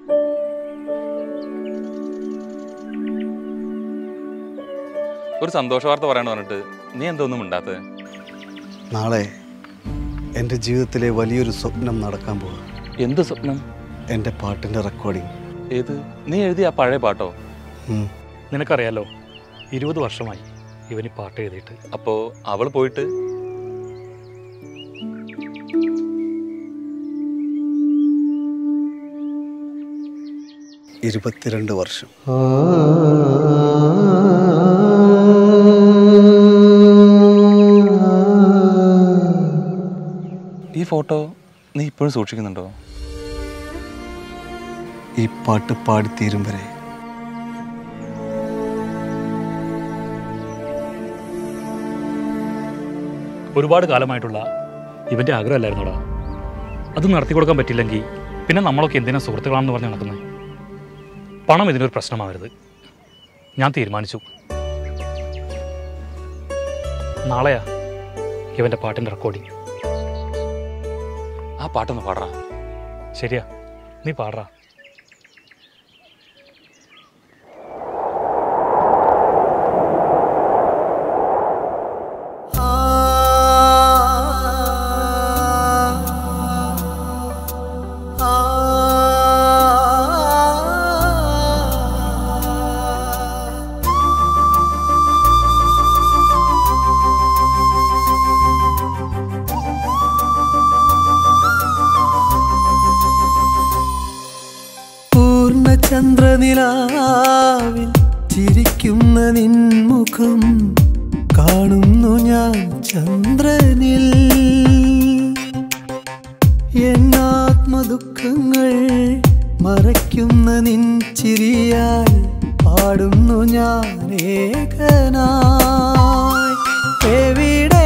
ഒരു സന്തോഷ വാർത്ത പറയാന്ന് പറഞ്ഞിട്ട് നീ എന്തൊന്നും ഉണ്ടാത്തത്? നാളെ എൻ്റെ ജീവിതത്തിലെ വലിയൊരു സ്വപ്നം നടക്കാൻ പോവുക. എന്ത് സ്വപ്നം? എൻ്റെ പാട്ടിൻ്റെ റെക്കോർഡിങ്. ഏത്? നീ എഴുതിയ ആ പഴയ പാട്ടോ? നിനക്കറിയാലോ, 20 വർഷമായി ഇവന് പാട്ട് എഴുതിയിട്ട്. അപ്പോൾ അവൾ പോയിട്ട്? ഇരുപത്തിരണ്ട് വർഷം. ഈ ഫോട്ടോ നീ ഇപ്പോഴും സൂക്ഷിക്കുന്നുണ്ടോ? ഈ പാട്ട് പാടിത്തീരും വരെ. ഒരുപാട് കാലമായിട്ടുള്ള ഇവൻ്റെ ആഗ്രഹമല്ലായിരുന്നോടാ. അത് നടത്തി കൊടുക്കാൻ പറ്റില്ലെങ്കിൽ പിന്നെ നമ്മളൊക്കെ എന്തിനാ സുഹൃത്തുക്കളാണെന്ന് പറഞ്ഞ് നടക്കുന്നത്? പണം ഇതിനൊരു പ്രശ്നമാവരുത്. ഞാൻ തീരുമാനിച്ചു. നാളെയാ ഇവൻ്റെ പാട്ടിൻ്റെ റെക്കോർഡിങ്. ആ പാട്ടൊന്ന് പാടാ. ശരിയാ, നീ പാടാ. ചന്ദ്രനിലാവിൽ ചിരിക്കുന്ന നിൻമുഖം കാണുന്നു ഞാൻ ചന്ദ്രനിൽ. എന്നാത്മദുഃഖങ്ങൾ മറയ്ക്കുന്ന നിൻ ചിരിയാൽ പാടുന്നു ഞാൻ ഏകനായി. എവിടെ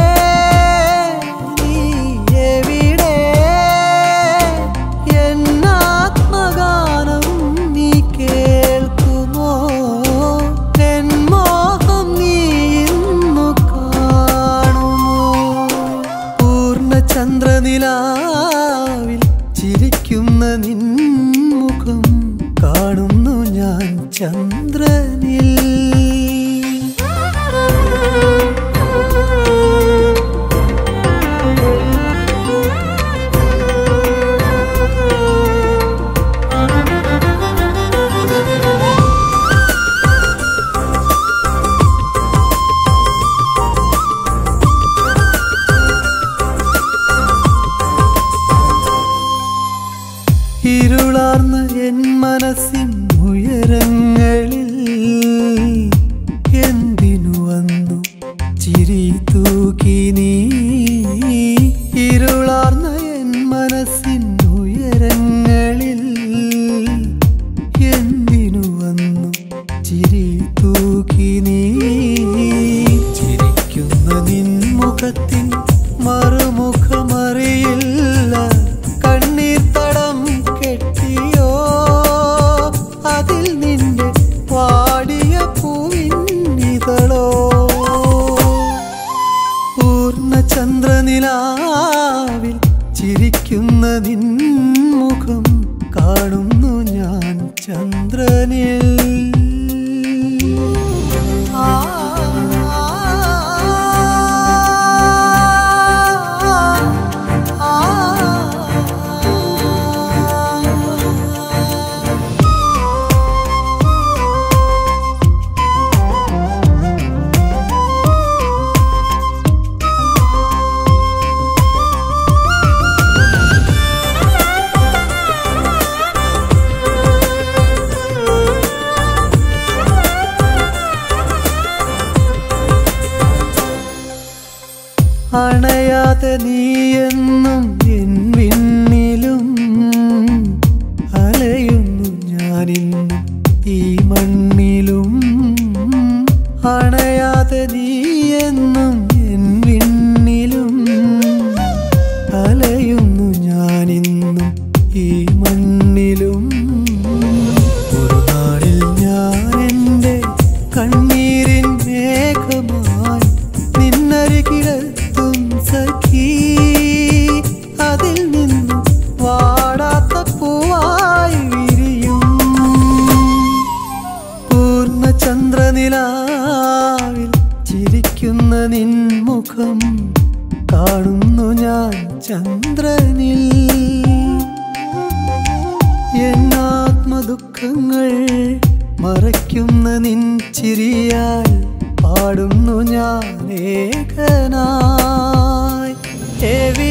ചന്ദ്രനിലാവിൽ ചിരിക്കുന്ന നിൻമുഖം കാണുന്നു ഞാൻ ചന്ദ്രനിൽ. ഇരുളാർന്ന എൻ മനസ്സിൻ ഉയരങ്ങളിൽ എന്തിനു വന്നു ചിരി തൂക്കി നീ? ഇരുളാർന്ന എൻ മനസ്സിൻ ഉയരങ്ങളിൽ എന്തിനു വന്നു ചിരി തൂക്കി നീ? ചിരിക്കുന്ന നിൻ മുഖത്തിൻ മറുമുഖമറിയില്ല. കണ്ണീർ തടം കെട്ടിയോ അതിൽ നിന്റെ വാടിയ പൂവിന്നിതളോ? പൂർണ്ണ ചന്ദ്രനിലാവിൽ ചിരിക്കുന്ന നിൻ മുഖം കാണുന്നു ഞാൻ ചന്ദ്രനിൽ. അണയാതെ നീയെന്നും എൻ വിണ്ണിലും അലയുന്നു ഞാനിന്നും ഈ മണ്ണിലും. അണയാതെ നീയെന്നും എൻ വിണ്ണിലും അലയുന്നു ഞാനിന്നും ഈ മണ്ണിലും. ഒരു നാളിൽ ഞാൻ എൻ്റെ കണ്ണീരിൻ മേഘമായി നിന്നരികിലെത്തും സഖി. അതിൽ നിന്നും വാടാത്ത പൂവായി ഞാൻ ചന്ദ്രനിൽ. എന്നാത്മദുഃഖങ്ങൾ മറയ്ക്കുന്ന നിൻ ചിരിയാൽ പാടുന്നു ഞാൻ ഏകനായി.